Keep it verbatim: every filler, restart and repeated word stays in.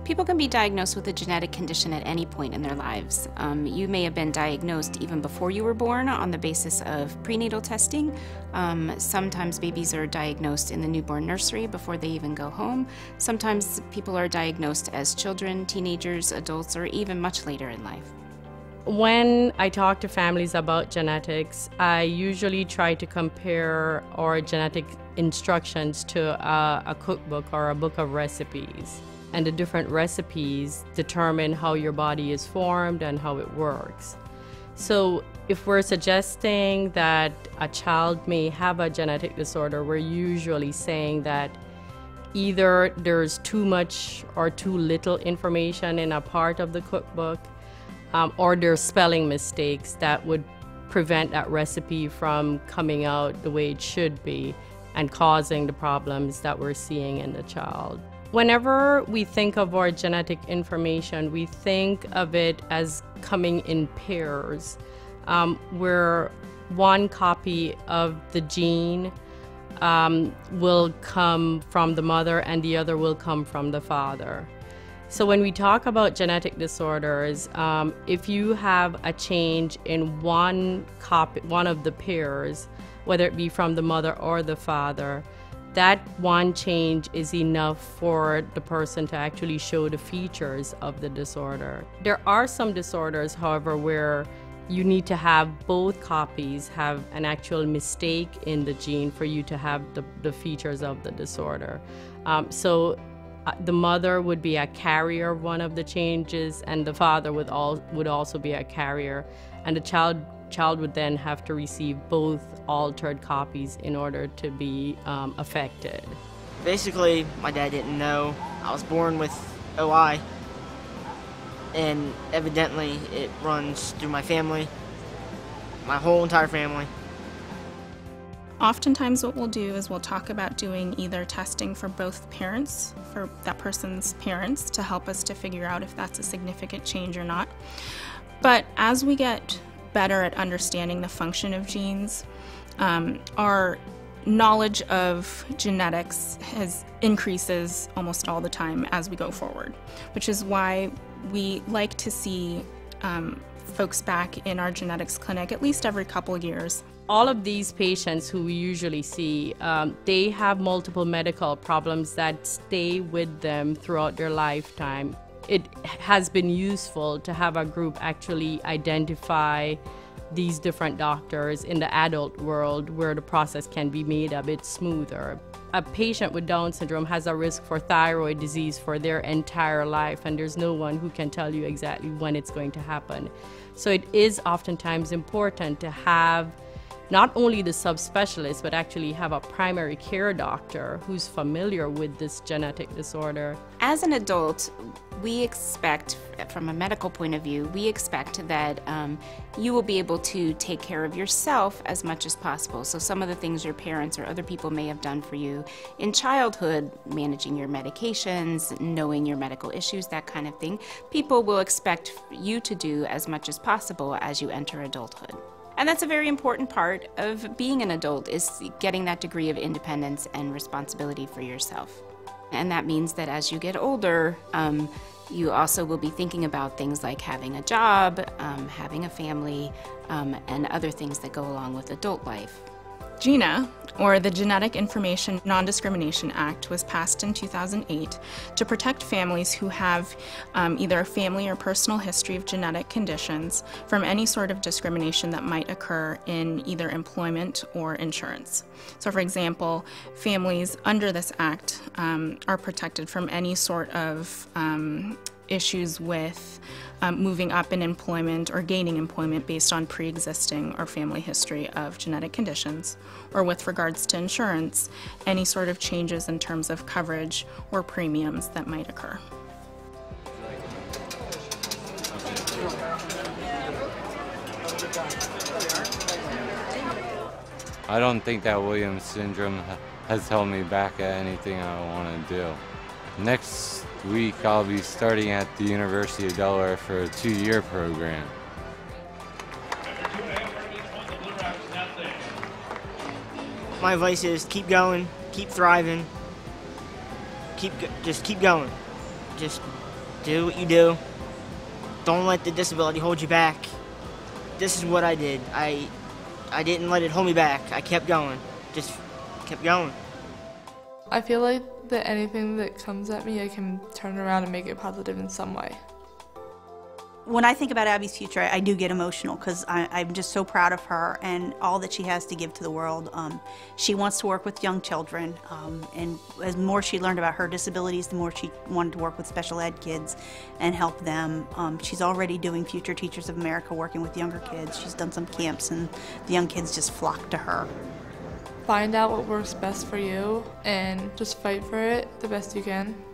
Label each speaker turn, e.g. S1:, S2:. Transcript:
S1: People can be diagnosed with a genetic condition at any point in their lives. Um, you may have been diagnosed even before you were born on the basis of prenatal testing. Um, sometimes babies are diagnosed in the newborn nursery before they even go home. Sometimes people are diagnosed as children, teenagers, adults, or even much later in life.
S2: When I talk to families about genetics, I usually try to compare our genetic instructions to a, a cookbook or a book of recipes. And the different recipes determine how your body is formed and how it works. So if we're suggesting that a child may have a genetic disorder, we're usually saying that either there's too much or too little information in a part of the cookbook, um, or there's spelling mistakes that would prevent that recipe from coming out the way it should be and causing the problems that we're seeing in the child. Whenever we think of our genetic information, we think of it as coming in pairs, um, where one copy of the gene um, will come from the mother and the other will come from the father. So when we talk about genetic disorders, um, if you have a change in one copy, one of the pairs, whether it be from the mother or the father, that one change is enough for the person to actually show the features of the disorder. There are some disorders, however, where you need to have both copies have an actual mistake in the gene for you to have the, the features of the disorder. Um, so uh, the mother would be a carrier of one of the changes, and the father would, all, would also be a carrier, and the child child would then have to receive both altered copies in order to be um, affected.
S3: Basically, my dad didn't know I was born with O I, and evidently it runs through my family, my whole entire family.
S4: Oftentimes what we'll do is we'll talk about doing either testing for both parents, for that person's parents, to help us to figure out if that's a significant change or not. But as we get better at understanding the function of genes, um, our knowledge of genetics has increases almost all the time as we go forward, which is why we like to see um, folks back in our genetics clinic at least every couple of years.
S2: All of these patients who we usually see, um, they have multiple medical problems that stay with them throughout their lifetime. It has been useful to have a group actually identify these different doctors in the adult world where the process can be made a bit smoother. A patient with Down syndrome has a risk for thyroid disease for their entire life, and there's no one who can tell you exactly when it's going to happen. So it is oftentimes important to have not only the subspecialist, but actually have a primary care doctor who's familiar with this genetic disorder.
S1: As an adult, we expect, from a medical point of view, we expect that um, you will be able to take care of yourself as much as possible. So some of the things your parents or other people may have done for you in childhood, managing your medications, knowing your medical issues, that kind of thing, people will expect you to do as much as possible as you enter adulthood. And that's a very important part of being an adult, is getting that degree of independence and responsibility for yourself. And that means that as you get older, um, you also will be thinking about things like having a job, um, having a family, um, and other things that go along with adult life.
S4: GINA, or the Genetic Information Non-Discrimination Act, was passed in two thousand eight to protect families who have um, either a family or personal history of genetic conditions from any sort of discrimination that might occur in either employment or insurance. So for example, families under this act um, are protected from any sort of um, issues with um, moving up in employment or gaining employment based on pre-existing or family history of genetic conditions, or with regards to insurance, any sort of changes in terms of coverage or premiums that might occur.
S5: I don't think that Williams syndrome has held me back at anything I want to do. Next week I'll be starting at the University of Delaware for a two-year program.
S3: My advice is keep going, keep thriving, keep just keep going. Just Do what you do. Don't let the disability hold you back. This is what I did. I, I didn't let it hold me back. I kept going. Just kept going.
S6: I feel like that anything that comes at me, I can turn around and make it positive in some way.
S7: When I think about Abby's future, I, I do get emotional because I'm just so proud of her and all that she has to give to the world. Um, she wants to work with young children, um, and as more she learned about her disabilities, the more she wanted to work with special ed kids and help them. Um, she's already doing Future Teachers of America, working with younger kids. She's done some camps, and the young kids just flock to her.
S6: Find out what works best for you and just fight for it the best you can.